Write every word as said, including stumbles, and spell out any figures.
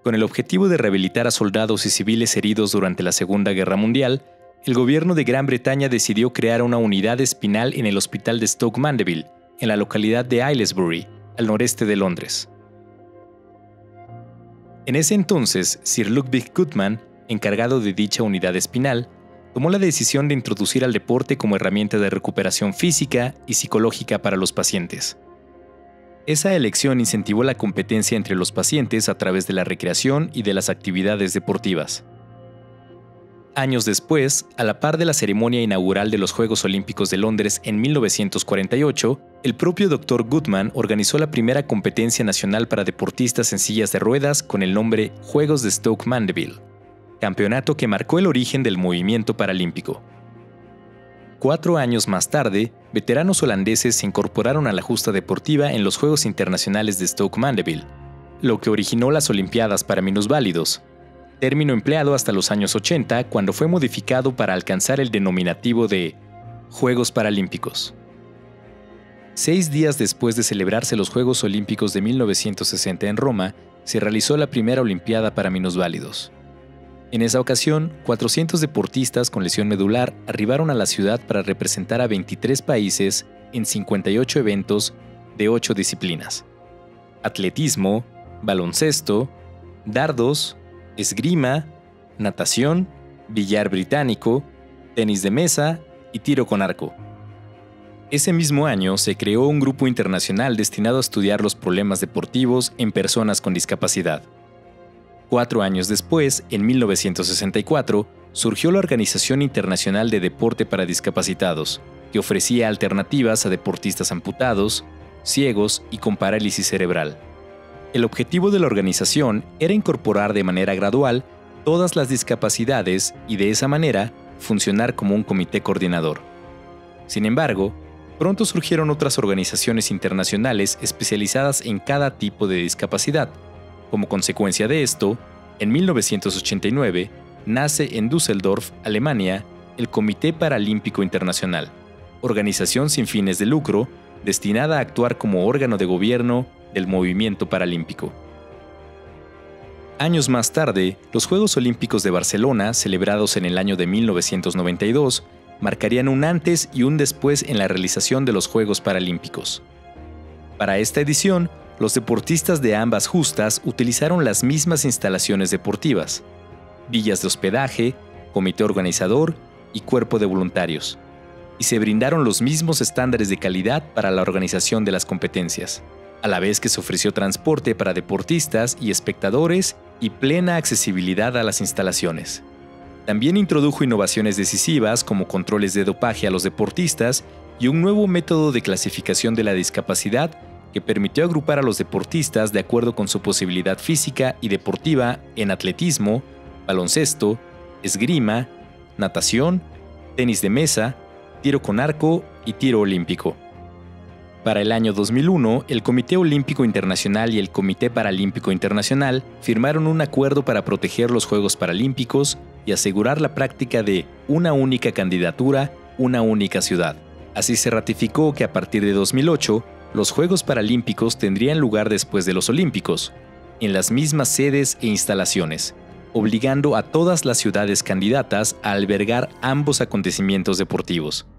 Con el objetivo de rehabilitar a soldados y civiles heridos durante la Segunda Guerra Mundial, el gobierno de Gran Bretaña decidió crear una unidad espinal en el hospital de Stoke Mandeville, en la localidad de Aylesbury, al noreste de Londres. En ese entonces, Sir Ludwig Guttmann, encargado de dicha unidad espinal, tomó la decisión de introducir al deporte como herramienta de recuperación física y psicológica para los pacientes. Esa elección incentivó la competencia entre los pacientes a través de la recreación y de las actividades deportivas. Años después, a la par de la ceremonia inaugural de los Juegos Olímpicos de Londres en mil novecientos cuarenta y ocho, el propio doctor Guttmann organizó la primera competencia nacional para deportistas en sillas de ruedas con el nombre Juegos de Stoke Mandeville, campeonato que marcó el origen del movimiento paralímpico. Cuatro años más tarde, veteranos holandeses se incorporaron a la justa deportiva en los Juegos Internacionales de Stoke Mandeville, lo que originó las Olimpiadas para minusválidos, término empleado hasta los años ochenta cuando fue modificado para alcanzar el denominativo de Juegos Paralímpicos. Seis días después de celebrarse los Juegos Olímpicos de mil novecientos sesenta en Roma, se realizó la primera Olimpiada para minusválidos. En esa ocasión, cuatrocientos deportistas con lesión medular arribaron a la ciudad para representar a veintitrés países en cincuenta y ocho eventos de ocho disciplinas: atletismo, baloncesto, dardos, esgrima, natación, billar británico, tenis de mesa y tiro con arco. Ese mismo año se creó un grupo internacional destinado a estudiar los problemas deportivos en personas con discapacidad. Cuatro años después, en mil novecientos sesenta y cuatro, surgió la Organización Internacional de Deporte para Discapacitados, que ofrecía alternativas a deportistas amputados, ciegos y con parálisis cerebral. El objetivo de la organización era incorporar de manera gradual todas las discapacidades y de esa manera funcionar como un comité coordinador. Sin embargo, pronto surgieron otras organizaciones internacionales especializadas en cada tipo de discapacidad. Como consecuencia de esto, en mil novecientos ochenta y nueve nace en Düsseldorf, Alemania, el Comité Paralímpico Internacional, organización sin fines de lucro destinada a actuar como órgano de gobierno del movimiento paralímpico. Años más tarde, los Juegos Olímpicos de Barcelona, celebrados en el año de mil novecientos noventa y dos, marcarían un antes y un después en la realización de los Juegos Paralímpicos. Para esta edición, los deportistas de ambas justas utilizaron las mismas instalaciones deportivas: villas de hospedaje, comité organizador y cuerpo de voluntarios, y se brindaron los mismos estándares de calidad para la organización de las competencias, a la vez que se ofreció transporte para deportistas y espectadores y plena accesibilidad a las instalaciones. También introdujo innovaciones decisivas como controles de dopaje a los deportistas y un nuevo método de clasificación de la discapacidad que permitió agrupar a los deportistas de acuerdo con su posibilidad física y deportiva en atletismo, baloncesto, esgrima, natación, tenis de mesa, tiro con arco y tiro olímpico. Para el año dos mil uno, el Comité Olímpico Internacional y el Comité Paralímpico Internacional firmaron un acuerdo para proteger los Juegos Paralímpicos y asegurar la práctica de una única candidatura, una única ciudad. Así se ratificó que a partir de dos mil ocho, los Juegos Paralímpicos tendrían lugar después de los Olímpicos, en las mismas sedes e instalaciones, obligando a todas las ciudades candidatas a albergar ambos acontecimientos deportivos.